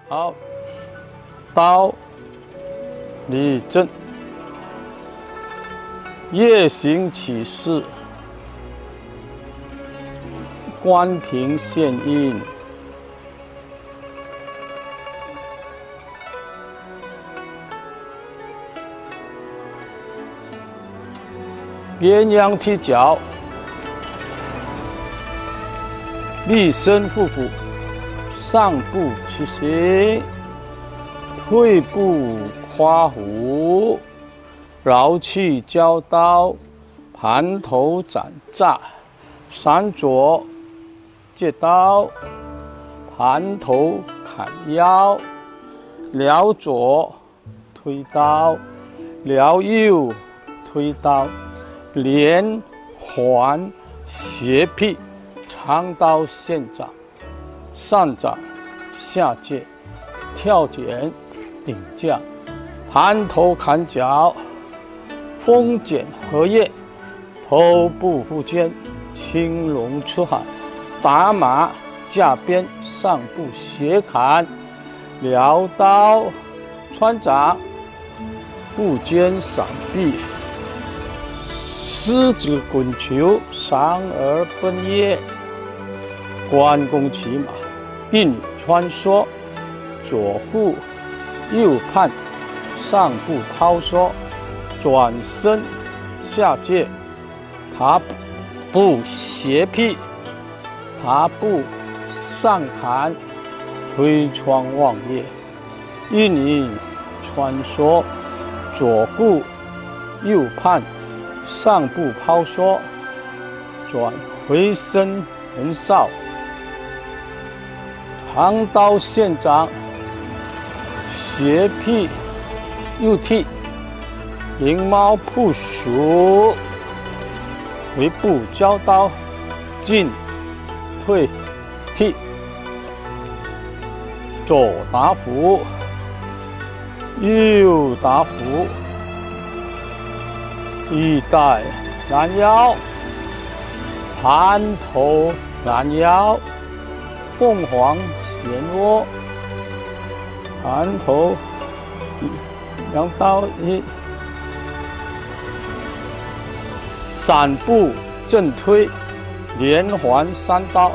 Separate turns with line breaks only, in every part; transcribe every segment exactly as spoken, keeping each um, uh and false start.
好，刀立正，夜行起势，关平献阴。鸳鸯踢脚，立身护腹，上步起行，退步夸虎，绕去交刀，盘头斩诈，闪左借刀，盘头砍腰，撩左推刀，撩右推刀。连环斜劈，长刀现掌，上掌下界，跳剪顶架，盘头砍脚，风剪荷叶，头部护肩，青龙出海，打马架鞭，上部斜砍，撩刀穿掌，腹肩闪避。狮子滚球，上而奔叶，关公骑马，并履穿梭，左护右盼，上步抛梭，转身下界，爬步斜劈，爬步上砍，推窗望叶，运影穿梭，左顾右盼。上步抛梭，转回身横扫，长刀现掌，斜劈右踢，灵猫扑鼠，回步交刀，进退踢，左打虎，右打虎。一带拦腰，盘头拦腰，凤凰衔窝，盘头两刀一，闪步正推，连环三刀，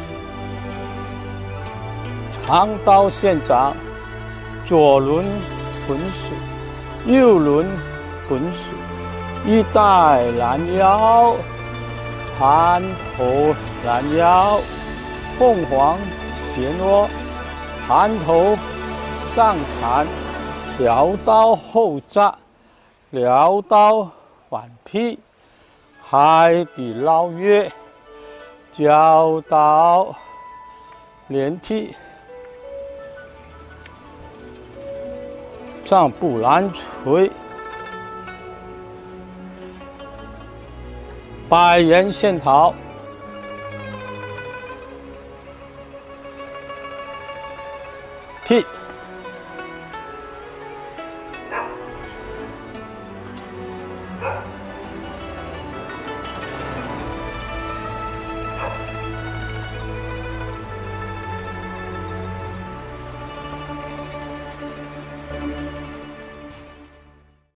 长刀现掌，左轮滚水，右轮滚水。一带拦腰，盘头拦腰，凤凰衔窝，盘头上砍，撩刀后扎，撩刀反劈，海底捞月，交刀连踢，上步拦锤。百人献讨，踢。